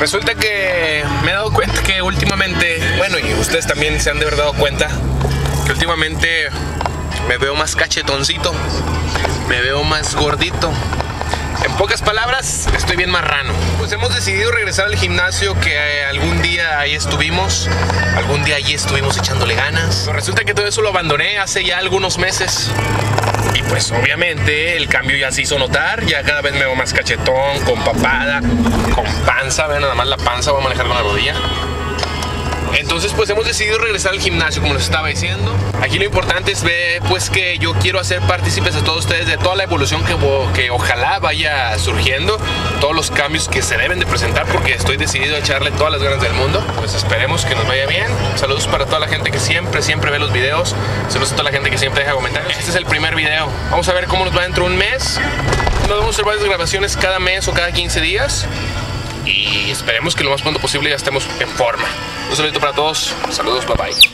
Resulta que me he dado cuenta que últimamente, bueno, y ustedes también se han de haber dado cuenta, que últimamente me veo más cachetoncito, me veo más gordito. En pocas palabras, estoy bien marrano. Pues hemos decidido regresar al gimnasio que algún día ahí estuvimos. Algún día allí estuvimos echándole ganas. Pero resulta que todo eso lo abandoné hace ya algunos meses. Y pues obviamente el cambio ya se hizo notar. Ya cada vez me veo más cachetón, con papada, con panza. Vean nada más la panza, voy a manejar con la rodilla. Entonces pues hemos decidido regresar al gimnasio, como les estaba diciendo. Aquí lo importante es ver pues que yo quiero hacer partícipes a todos ustedes de toda la evolución que ojalá vaya surgiendo, todos los cambios que se deben de presentar, porque estoy decidido a echarle todas las ganas del mundo. Pues esperemos que nos vaya bien. Saludos para toda la gente que siempre ve los videos. Saludos a toda la gente que siempre deja comentarios. Este es el primer video. Vamos a ver cómo nos va dentro de un mes. Nos vamos a hacer varias grabaciones cada mes o cada 15 días. Y esperemos que lo más pronto posible ya estemos en forma. Un saludito para todos. Saludos, bye bye.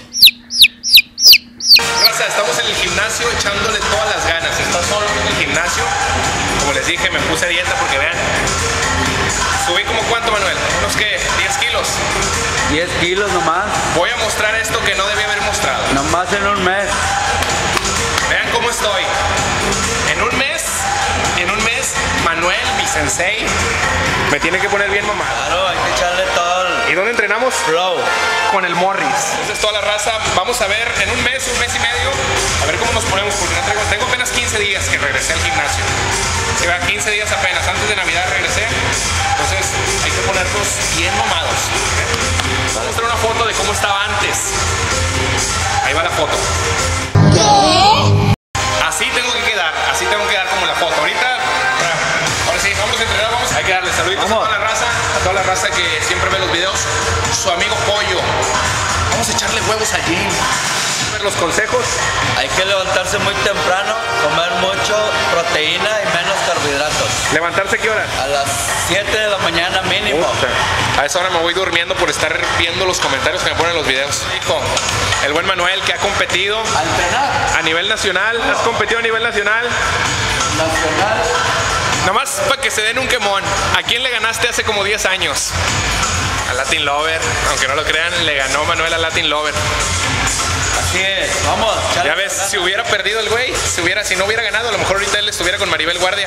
Raza, estamos en el gimnasio echándole todas las ganas. Está solo en el gimnasio. Como les dije, me puse a dieta porque vean. Subí como cuánto, Manuel, unos que 10 kilos. 10 kilos nomás. Voy a mostrar esto que no debía haber mostrado. Nomás en un mes. Vean cómo estoy. En un mes, Manuel, mi sensei, me tiene que poner bien mamado. Claro, hay que echarle todo el ¿Y dónde entrenamos? flow. Con el Morris. Entonces toda la raza, vamos a ver en un mes y medio, a ver cómo nos ponemos, porque no tengo apenas 15 días que regresé al gimnasio. Sí, va, 15 días apenas, antes de Navidad regresé. Entonces hay que ponernos bien mamados. Vamos a mostrar una foto de cómo estaba antes. Ahí va la foto. Así tengo que quedar como la foto. Ahora sí, vamos a entrenar, hay que darle saluditos a toda la raza que siempre ve los videos. Su amigo Pollo. Vamos a echarle huevos allí. Ver los consejos. Hay que levantarse muy temprano, comer mucho proteína y menos carbohidratos. ¿Levantarse qué hora? A las 7 de la mañana mínimo. A esa hora me voy durmiendo por estar viendo los comentarios que me ponen en los videos. Hijo, el buen Manuel que ha competido A entrenar. a nivel nacional. ¿Has competido a nivel nacional? Nacional. Nomás para que se den un quemón. ¿A quién le ganaste hace como 10 años? A Latin Lover. Aunque no lo crean, le ganó Manuel a Latin Lover. Así es, vamos. Ya ves, si hubiera perdido el güey, si no hubiera ganado, a lo mejor ahorita él estuviera con Maribel Guardia.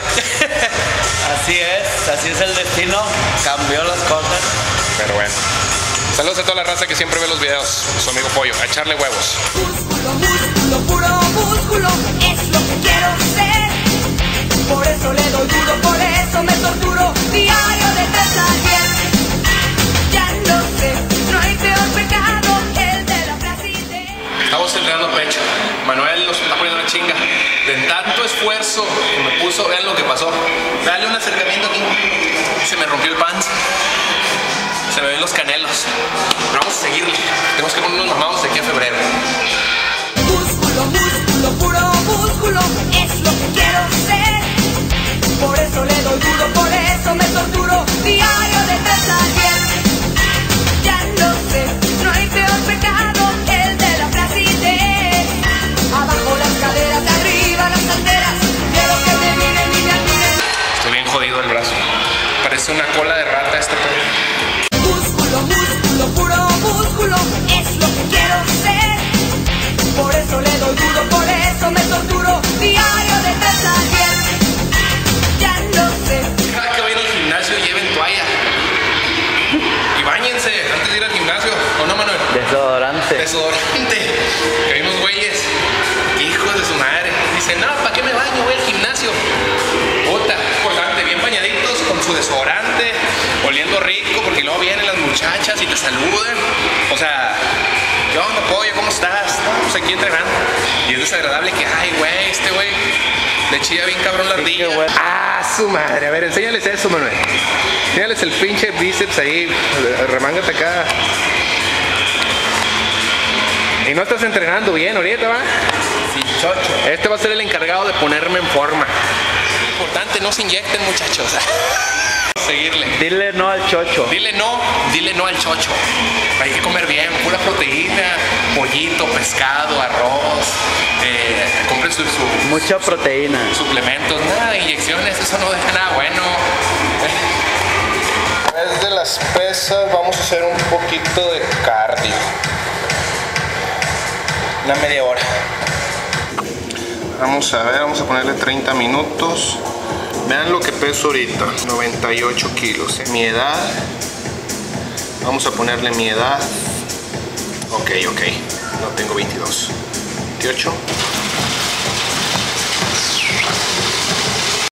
así es el destino. Cambió las cosas. Pero bueno. Saludos a toda la raza que siempre ve los videos. Su amigo Pollo, a echarle huevos. Músculo, músculo, puro músculo, es lo que quiero ser. Por eso le doy duro, por eso me torturo, diario de 3 a 10. Ya lo sé, no hay peor pecado que el de la flacidez. Estamos entrenando pecho. Manuel nos está poniendo una chinga. De tanto esfuerzo que me puso, vean lo que pasó. Dale un acercamiento aquí. Se me rompió el pants. Se me ven los canelos. Pero vamos a seguirle. Tenemos que ponernos mamados de aquí a febrero. Músculo, músculo, puro músculo, es lo que quiero ser. Por eso le doy duro, por eso me torturo, diario de 3 a 10. Ya lo sé, no hay peor pecado que el de la flacidez. Abajo las caderas, arriba las calderas, quiero que me miren y me admiren. Estoy bien jodido el brazo. Parece una cola de rata este pedo. Músculo, músculo, puro músculo, es lo que quiero ser. Por eso le doy duro, por eso me torturo, diario de 3 a 10. Ya lo sé. Cada que vayan al gimnasio lleven toalla. Y báñense antes de ir al gimnasio. ¿O no, Manuel? Desodorante. Desodorante. Que vimos güeyes. Hijos de su madre. Dicen, no, ¿para qué me baño? Voy al gimnasio. Puta, importante, bien bañaditos con su desodorante, oliendo rico, porque luego vienen las muchachas y te saludan. O sea, ¿qué onda, Pollo? ¿Cómo estás? No, pues aquí entrenando. Y es desagradable que, ay, güey, este güey le chilla bien cabrón la ardilla. Ah, su madre. A ver, enséñales eso, Manuel. Enséñales el pinche bíceps ahí. Remángate acá. Y no estás entrenando bien ahorita, ¿va? Sí, chocho. Este va a ser el encargado de ponerme en forma. Importante, no se inyecten, muchachos. Seguirle. Dile no al chocho. Dile no al chocho. Hay que comer bien, pura proteína, pollito, pescado, arroz. Compren su Mucha proteína. suplementos, nada de inyecciones, eso no deja nada bueno. vez de las pesas vamos a hacer un poquito de cardio. Una media hora. Vamos a ver, vamos a ponerle 30 minutos. Vean lo que peso ahorita, 98 kilos. Mi edad, vamos a ponerle mi edad. Ok, no tengo 22. 28.